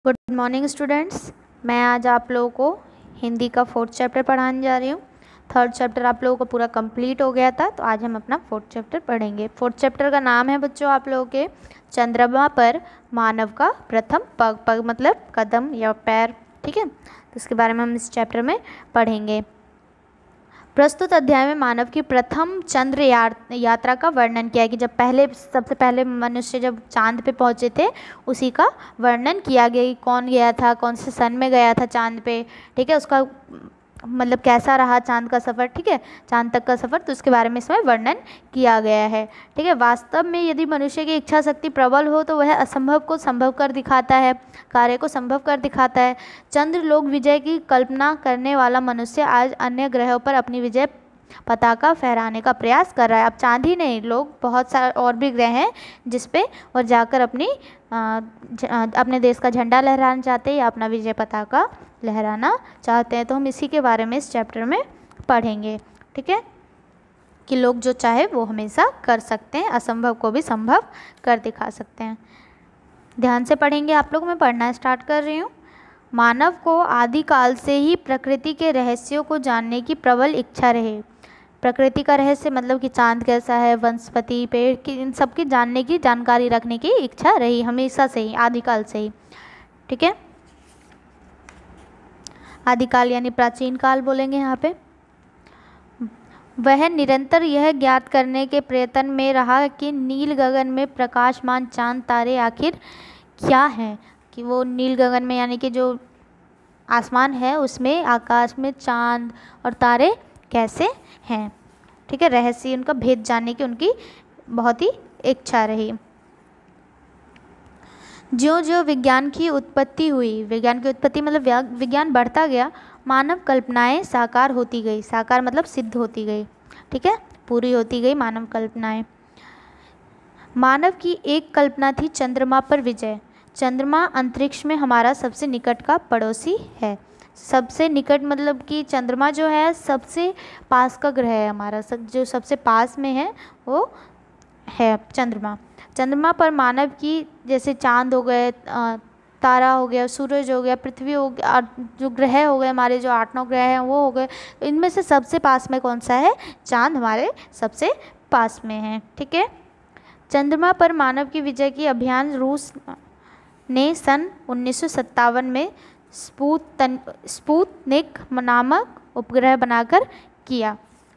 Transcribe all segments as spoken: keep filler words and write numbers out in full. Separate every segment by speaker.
Speaker 1: Good morning students. मैं आज आप लोगों को हिंदी का फोर्थ चैप्टर पढ़ाने जा रही हूँ। थर्ड चैप्टर आप लोगों का पूरा कंप्लीट हो गया था, तो आज हम अपना फोर्थ चैप्टर पढ़ेंगे। फोर्थ चैप्टर का नाम है बच्चों आप लोगों के चंद्रमा पर मानव का प्रथम पग। पग मतलब कदम या पैर, ठीक है। तो इसके बारे में हम इस चैप्टर में पढ़ेंगे। प्रस्तुत अध्याय में मानव की प्रथम चंद्र यात्रा का वर्णन किया है कि जब पहले सबसे पहले मनुष्य जब चांद पे पहुंचे थे उसी का वर्णन किया गया कि कौन गया था, कौन से सन में गया था चांद पे, ठीक है। उसका मतलब कैसा रहा चांद का सफ़र, ठीक है, चांद तक का सफ़र, तो उसके बारे में इसमें वर्णन किया गया है, ठीक है। वास्तव में यदि मनुष्य की इच्छा शक्ति प्रबल हो तो वह असंभव को संभव कर दिखाता है, कार्य को संभव कर दिखाता है। चंद्र लोक विजय की कल्पना करने वाला मनुष्य आज अन्य ग्रहों पर अपनी विजय पताका फहराने का प्रयास कर रहा है। अब चांद ही नहीं, लोग बहुत सारे और भी ग्रह हैं जिस पे और जाकर अपनी आ, अपने देश का झंडा लहराना चाहते हैं या अपना विजय पताका लहराना चाहते हैं। तो हम इसी के बारे में इस चैप्टर में पढ़ेंगे, ठीक है, कि लोग जो चाहे वो हमेशा कर सकते हैं, असंभव को भी संभव कर दिखा सकते हैं। ध्यान से पढ़ेंगे आप लोग। मैं पढ़ना स्टार्ट कर रही हूँ। मानव को आदिकाल से ही प्रकृति के रहस्यों को जानने की प्रबल इच्छा रही। प्रकृति का रहस्य मतलब कि चांद कैसा है, वनस्पति, पेड़ की, इन सब की जानने की, जानकारी रखने की इच्छा रही हमेशा से ही, आदिकाल से ही, ठीक है। आदिकाल यानी प्राचीन काल बोलेंगे यहाँ पे। वह निरंतर यह ज्ञात करने के प्रयत्न में रहा कि नील गगन में प्रकाशमान चांद तारे आखिर क्या हैं, कि वो नील गगन में यानी कि जो आसमान है उसमें, आकाश में चांद और तारे कैसे हैं, ठीक है। रहस्य, उनका भेद जानने की उनकी बहुत ही इच्छा रही। ज्यों ज्यों विज्ञान की उत्पत्ति हुई, विज्ञान की उत्पत्ति मतलब विज्ञान बढ़ता गया, मानव कल्पनाएं साकार होती गई। साकार मतलब सिद्ध होती गई, ठीक है, पूरी होती गई मानव कल्पनाएं। मानव की एक कल्पना थी चंद्रमा पर विजय। चंद्रमा अंतरिक्ष में हमारा सबसे निकट का पड़ोसी है। सबसे निकट मतलब कि चंद्रमा जो है सबसे पास का ग्रह है हमारा, सब जो सबसे पास में है वो है चंद्रमा। चंद्रमा पर मानव की जैसे चांद हो गए, तारा हो गया, सूरज हो गया, पृथ्वी हो गया, जो ग्रह हो गए हमारे, जो आठ नौ ग्रह हैं वो हो गए, तो इनमें से सबसे पास में कौन सा है? चांद हमारे सबसे पास में है, ठीक है। चंद्रमा पर मानव की विजय की अभियान रूस ने सन उन्नीस सौ सत्तावन में स्पूतन स्पूतनिक नामक उपग्रह बनाकर किया।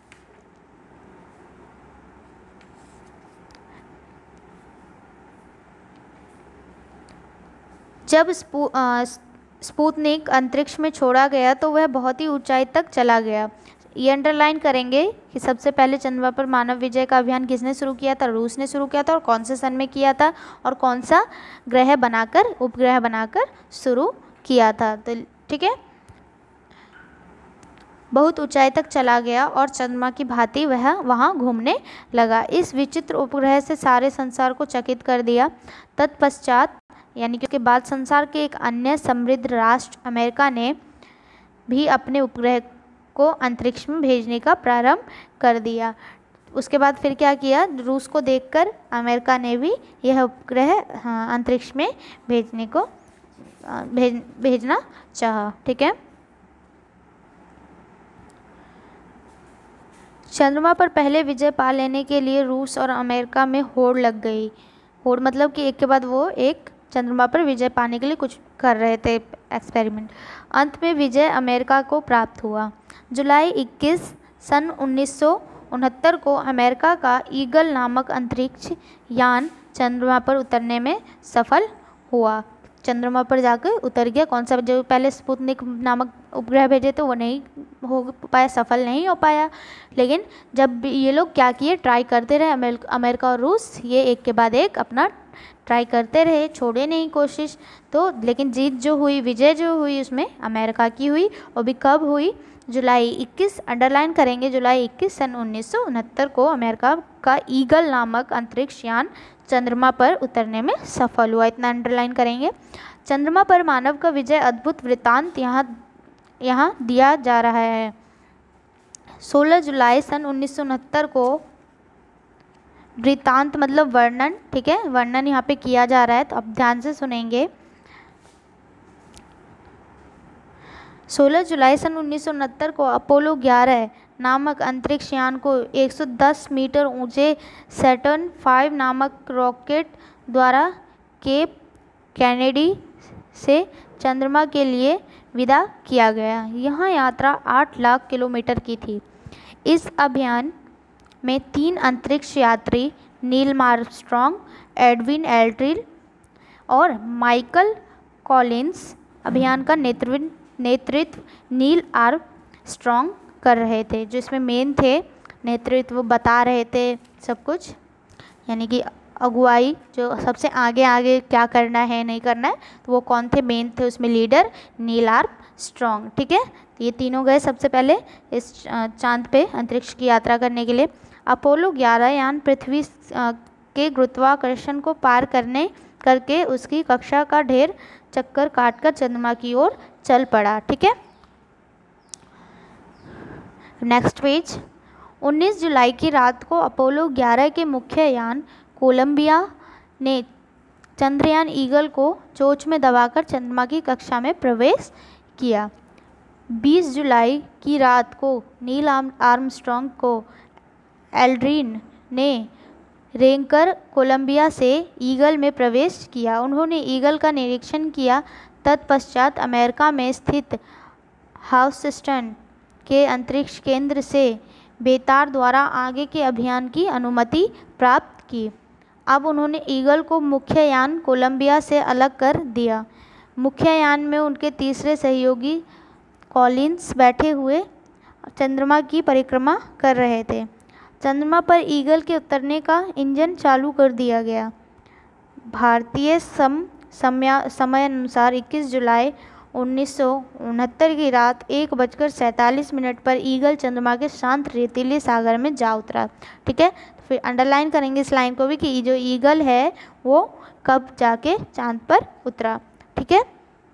Speaker 1: जब स्पू स्पूतनिक अंतरिक्ष में छोड़ा गया तो वह बहुत ही ऊंचाई तक चला गया। ये अंडरलाइन करेंगे कि सबसे पहले चंद्रमा पर मानव विजय का अभियान किसने शुरू किया था? रूस ने शुरू किया था। और कौन से सन में किया था और कौन सा ग्रह बनाकर, उपग्रह बनाकर शुरू किया था, तो ठीक है। बहुत ऊंचाई तक चला गया और चंद्रमा की भांति वह वहाँ घूमने लगा। इस विचित्र उपग्रह से सारे संसार को चकित कर दिया। तत्पश्चात यानी कि उसके बाद संसार के एक अन्य समृद्ध राष्ट्र अमेरिका ने भी अपने उपग्रह को अंतरिक्ष में भेजने का प्रारंभ कर दिया। उसके बाद फिर क्या किया? रूस को देखकर अमेरिका ने भी यह उपग्रह हाँ अंतरिक्ष में भेजने को भेज भेजना चाहा, ठीक है। चंद्रमा पर पहले विजय पा लेने के लिए रूस और अमेरिका में होड़ लग गई। होड़ मतलब कि एक के बाद वो एक चंद्रमा पर विजय पाने के लिए कुछ कर रहे थे, एक्सपेरिमेंट। अंत में विजय अमेरिका को प्राप्त हुआ। जुलाई इक्कीस सन उन्नीस सौ उनहत्तर को अमेरिका का ईगल नामक अंतरिक्ष यान चंद्रमा पर उतरने में सफल हुआ। चंद्रमा पर जाकर उतर गया। कौन सा? जो पहले स्पुतनिक नामक उपग्रह भेजे थे वो नहीं हो पाया, सफल नहीं हो पाया। लेकिन जब ये लोग क्या किए, ट्राई करते रहे, अमेरिका और रूस ये एक के बाद एक अपना ट्राई करते रहे, छोड़े नहीं कोशिश। तो लेकिन जीत जो हुई, विजय जो हुई उसमें अमेरिका की हुई। और भी कब हुई? जुलाई इक्कीस, अंडरलाइन करेंगे, जुलाई इक्कीस सन उन्नीस सौ उनहत्तर को अमेरिका का ईगल नामक अंतरिक्ष यान चंद्रमा पर उतरने में सफल हुआ। इतना अंडरलाइन करेंगे। चंद्रमा पर मानव का विजय अद्भुत वृत्तांत यहाँ यहाँ दिया जा रहा है। सोलह जुलाई सन उन्नीस सौ उनहत्तर को वृत्तांत मतलब वर्णन, ठीक है, वर्णन यहाँ पे किया जा रहा है, तो अब ध्यान से सुनेंगे। सोलह जुलाई सन उन्नीस सौ उनहत्तर को अपोलो ग्यारह नामक अंतरिक्ष यान को एक सौ दस मीटर ऊंचे सैटर्न फाइव नामक रॉकेट द्वारा केप कैनेडी से चंद्रमा के लिए विदा किया गया। यह यात्रा आठ लाख किलोमीटर की थी। इस अभियान में तीन अंतरिक्ष यात्री नील आर्मस्ट्रॉन्ग, एडविन एल्ड्रिन और माइकल कॉलिंस अभियान का नेतृत्व नेतृत्व नील आर्मस्ट्रॉन्ग कर रहे थे, जो इसमें मेन थे, नेतृत्व बता रहे थे सब कुछ, यानी कि अगुवाई, जो सबसे आगे आगे क्या करना है नहीं करना है, तो वो कौन थे, मेन थे उसमें लीडर नील आर्मस्ट्रॉन्ग। ठीक है, तो ये तीनों गए सबसे पहले इस चांद पे अंतरिक्ष की यात्रा करने के लिए। अपोलो ग्यारह यान पृथ्वी के गुरुत्वाकर्षण को पार करने करके उसकी कक्षा का ढेर चक्कर काटकर चंद्रमा की ओर चल पड़ा। ठीक है, नेक्स्ट पेज। उन्नीस जुलाई की रात को अपोलो ग्यारह के मुख्य यान कोलंबिया ने चंद्रयान ईगल को चोंच में दबाकर चंद्रमा की कक्षा में प्रवेश किया। बीस जुलाई की रात को नील आर्मस्ट्रॉन्ग को एल्ड्रिन ने रेंकर कोलंबिया से ईगल में प्रवेश किया। उन्होंने ईगल का निरीक्षण किया। तत्पश्चात अमेरिका में स्थित ह्यूस्टन के अंतरिक्ष केंद्र से बेतार द्वारा आगे के अभियान की अनुमति प्राप्त की। अब उन्होंने ईगल को मुख्य यान कोलंबिया से अलग कर दिया। मुख्य यान में उनके तीसरे सहयोगी कॉलिंस बैठे हुए चंद्रमा की परिक्रमा कर रहे थे। चंद्रमा पर ईगल के उतरने का इंजन चालू कर दिया गया। भारतीय सम समय समय अनुसार इक्कीस जुलाई उन्नीस सौ उनहत्तर की रात एक बजकर सैंतालीस मिनट पर ईगल चंद्रमा के शांत रेतीले सागर में जा उतरा। ठीक है, तो फिर अंडरलाइन करेंगे इस लाइन को भी कि जो ईगल है वो कब जाके चांद पर उतरा। ठीक है,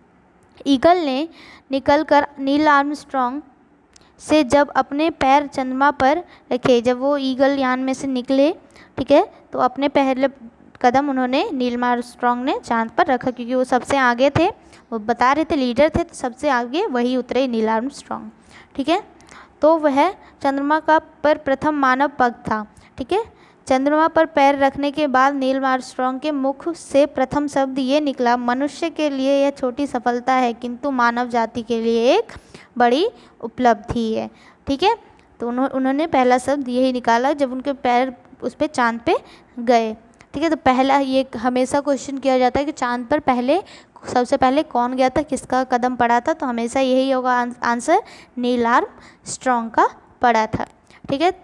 Speaker 1: ईगल ने निकलकर नील आर्मस्ट्रॉन्ग से जब अपने पैर चंद्रमा पर रखे, जब वो ईगल यान में से निकले, ठीक है, तो अपने पहले कदम उन्होंने नील आर्मस्ट्रॉन्ग ने चांद पर रखा, क्योंकि वो सबसे आगे थे, वो बता रहे थे लीडर थे, तो सबसे आगे वही उतरे नील आर्मस्ट्रॉन्ग। ठीक है, तो वह चंद्रमा का पर प्रथम मानव पग था। ठीक है, चंद्रमा पर पैर रखने के बाद नील आर्मस्ट्रॉन्ग के मुख से प्रथम शब्द ये निकला, मनुष्य के लिए यह छोटी सफलता है किंतु मानव जाति के लिए एक बड़ी उपलब्धि है। ठीक है, तो उन्होंने पहला शब्द यही निकाला जब उनके पैर उस पर चांद पे गए। ठीक है, तो पहला ये हमेशा क्वेश्चन किया जाता है कि चांद पर पहले सबसे पहले कौन गया था, किसका कदम पड़ा था, तो हमेशा यही होगा आंसर, नील आर्मस्ट्रॉन्ग का पड़ा था। ठीक है, तो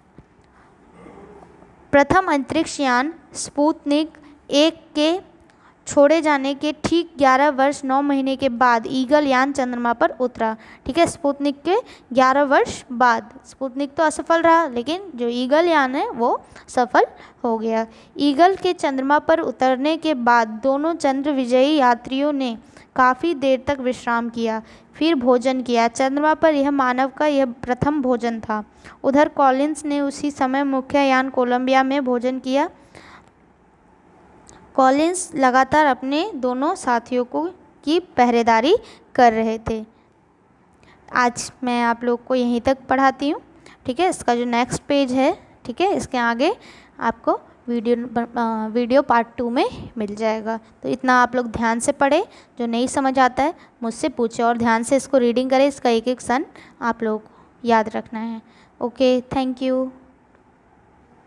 Speaker 1: प्रथम अंतरिक्ष यान स्पुतनिक एक के छोड़े जाने के ठीक ग्यारह वर्ष नौ महीने के बाद ईगल यान चंद्रमा पर उतरा। ठीक है, स्पुतनिक के ग्यारह वर्ष बाद, स्पुतनिक तो असफल रहा लेकिन जो ईगल यान है वो सफल हो गया। ईगल के चंद्रमा पर उतरने के बाद दोनों चंद्र विजयी यात्रियों ने काफ़ी देर तक विश्राम किया, फिर भोजन किया। चंद्रमा पर यह मानव का यह प्रथम भोजन था। उधर कॉलिंस ने उसी समय मुख्य यान कोलंबिया में भोजन किया। कॉलिंस लगातार अपने दोनों साथियों को की पहरेदारी कर रहे थे। आज मैं आप लोग को यहीं तक पढ़ाती हूँ। ठीक है, इसका जो नेक्स्ट पेज है, ठीक है, इसके आगे आपको वीडियो वीडियो पार्ट टू में मिल जाएगा। तो इतना आप लोग ध्यान से पढ़ें, जो नहीं समझ आता है मुझसे पूछे और ध्यान से इसको रीडिंग करें। इसका एक एक सन आप लोग को याद रखना है। Okay, thank you.